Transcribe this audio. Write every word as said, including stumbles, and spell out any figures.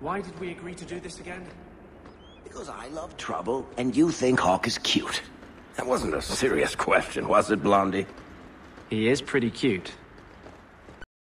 Why did we agree to do this again? Because I love trouble, and you think Hawke is cute. That wasn't a serious question, was it, Blondie? He is pretty cute.